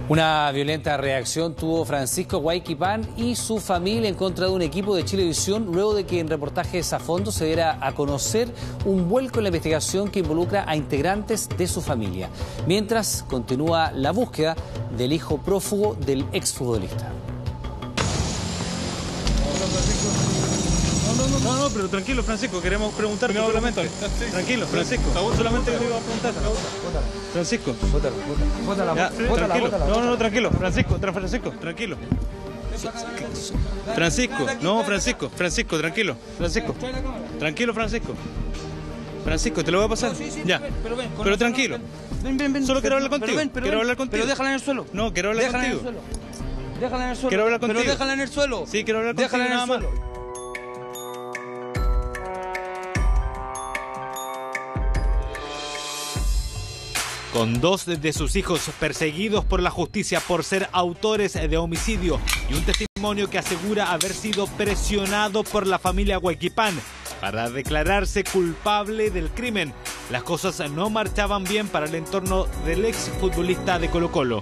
Una violenta reacción tuvo Francisco Huayquipán y su familia en contra de un equipo de Chilevisión luego de que en reportajes a fondo se diera a conocer un vuelco en la investigación que involucra a integrantes de su familia, mientras continúa la búsqueda del hijo prófugo del exfutbolista. No, pero tranquilo, Francisco, queremos preguntarte solamente. Tranquilo, Francisco, solamente le iba a preguntar. Francisco. Tranquilo. No, tranquilo, Francisco, tranquilo. Francisco, tranquilo. Tranquilo, Francisco, te lo voy a pasar. Ya, pero tranquilo. Ven. Solo quiero hablar contigo. Pero déjala en el suelo. No, quiero hablar contigo. Déjala en el suelo. Quiero hablar contigo. Pero déjala en el suelo. Sí, quiero hablar contigo. Déjala en el nada más. suelo. Con dos de sus hijos perseguidos por la justicia por ser autores de homicidio y un testimonio que asegura haber sido presionado por la familia Huayquipán para declararse culpable del crimen, las cosas no marchaban bien para el entorno del exfutbolista de Colo-Colo.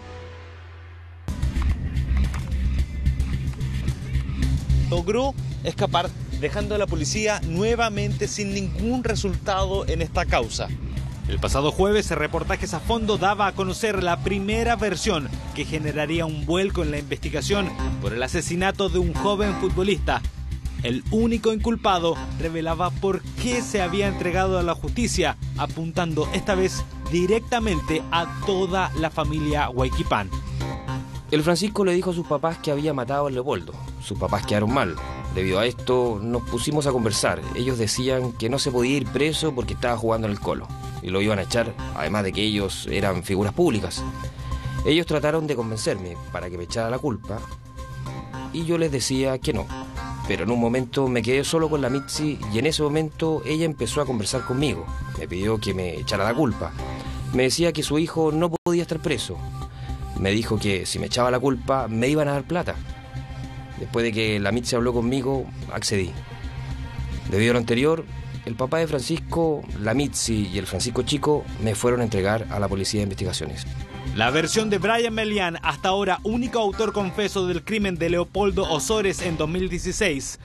Logró escapar dejando a la policía nuevamente sin ningún resultado en esta causa. El pasado jueves, Reportajes a Fondo daba a conocer la primera versión que generaría un vuelco en la investigación por el asesinato de un joven futbolista. El único inculpado revelaba por qué se había entregado a la justicia, apuntando esta vez directamente a toda la familia Huayquipán. El Francisco le dijo a sus papás que había matado a Leopoldo. Sus papás quedaron mal. Debido a esto nos pusimos a conversar. Ellos decían que no se podía ir preso porque estaba jugando en el Colo y lo iban a echar, además de que ellos eran figuras públicas. Ellos trataron de convencerme para que me echara la culpa y yo les decía que no. Pero en un momento me quedé solo con la Mitzi y en ese momento ella empezó a conversar conmigo. Me pidió que me echara la culpa. Me decía que su hijo no podía estar preso. Me dijo que si me echaba la culpa me iban a dar plata. Después de que la Mitzi habló conmigo, accedí. Debido a lo anterior, el papá de Francisco, la Mitzi y el Francisco chico me fueron a entregar a la Policía de Investigaciones. La versión de Brian Melián, hasta ahora único autor confeso del crimen de Leopoldo Ozores en 2016.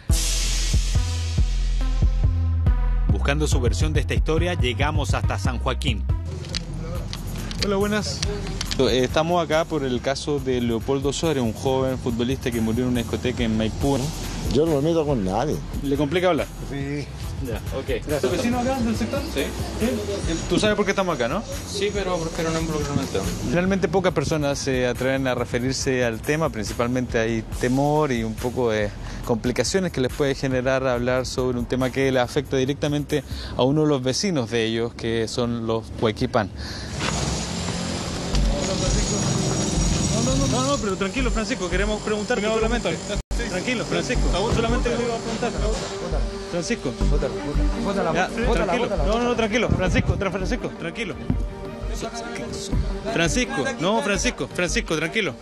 Buscando su versión de esta historia, llegamos hasta San Joaquín. Hola, buenas. Estamos acá por el caso de Leopoldo Ozores, un joven futbolista que murió en una discoteca en Maipú. Yo no me meto con nadie. ¿Le complica hablar? Sí. Ya, ok. ¿Tu vecino acá del sector? Sí. ¿Tú sabes por qué estamos acá, no? Sí, pero prefiero no involucrarme en el tema. Realmente pocas personas se atreven a referirse al tema, principalmente hay temor y un poco de complicaciones que les puede generar hablar sobre un tema que le afecta directamente a uno de los vecinos de ellos, que son los Huayquipán. No, pero tranquilo, Francisco, queremos preguntarte solamente. Tranquilo, Francisco, solamente le iba a preguntar. Francisco. No, tranquilo, Francisco, tranquilo. Francisco, tranquilo.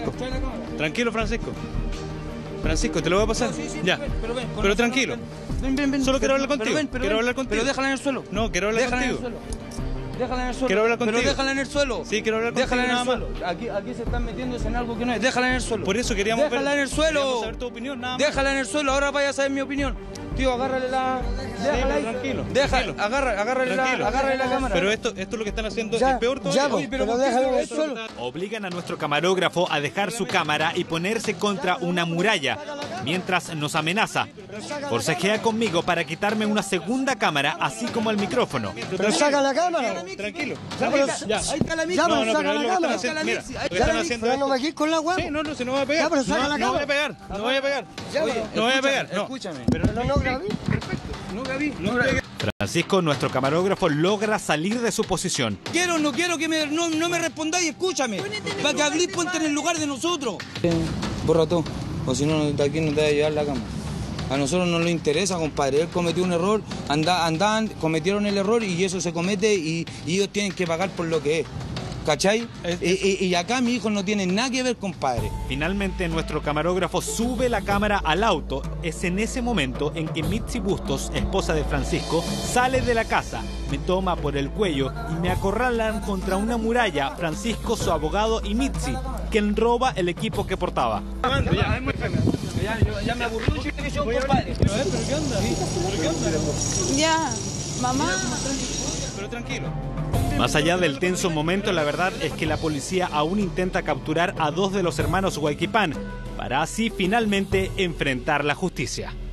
Francisco, te lo voy a pasar. Ya, pero tranquilo. Ven. Solo quiero hablar contigo. Pero déjala en el suelo. No, quiero hablar contigo. Déjala en el suelo. Quiero hablar contigo. Pero déjala en el suelo. Sí, quiero hablar contigo. Déjala en el nada suelo. Aquí se están metiéndose en algo que no es. Déjala en el suelo. Por eso queríamos Déjala en el suelo. Queríamos saber tu opinión, nada más. Déjala en el suelo. Ahora vaya a saber mi opinión. Tío, agárrale la... Déjala ahí. Tranquilo. Agárrale la cámara. Pero esto es lo que están haciendo Ya, es peor todavía. ya, pero déjalo en el suelo. Obligan a nuestro camarógrafo a dejar su cámara y ponerse contra una muralla, mientras nos amenaza. Forcejea conmigo para quitarme una segunda cámara, así como el micrófono. Pero saca la cámara. Tranquilo. Ahí está la misma. pero saca la cámara. Mira, lo que están haciendo Pero no me quites con la hueá. Sí, no, se nos va a pegar. Ya, pero saca la No voy cámara. a pegar. No voy a pegar. Oye, No voy a pegar. No. Escúchame. Pero no grabé. No grabé. Francisco, nuestro camarógrafo, logra salir de su posición. No quiero que no me respondáis, escúchame. Para que habléis, ponte en el lugar de nosotros. Borra todo, o si no, de aquí no te va a llevar la cámara. A nosotros no nos interesa, compadre. Él cometió un error, cometieron el error y eso se comete y ellos tienen que pagar por lo que es. ¿Cachai? Y acá mi hijo no tiene nada que ver, compadre. Finalmente, nuestro camarógrafo sube la cámara al auto. Es en ese momento en que Mitzi Bustos, esposa de Francisco, sale de la casa, me toma por el cuello y me acorralan contra una muralla Francisco, su abogado y Mitzi. quien roba el equipo que portaba. Ya me aburrió decir que soy un compadre. Ya, mamá. Pero tranquilo. Más allá del tenso momento, la verdad es que la policía aún intenta capturar a 2 de los hermanos Huayquipán para así finalmente enfrentar la justicia.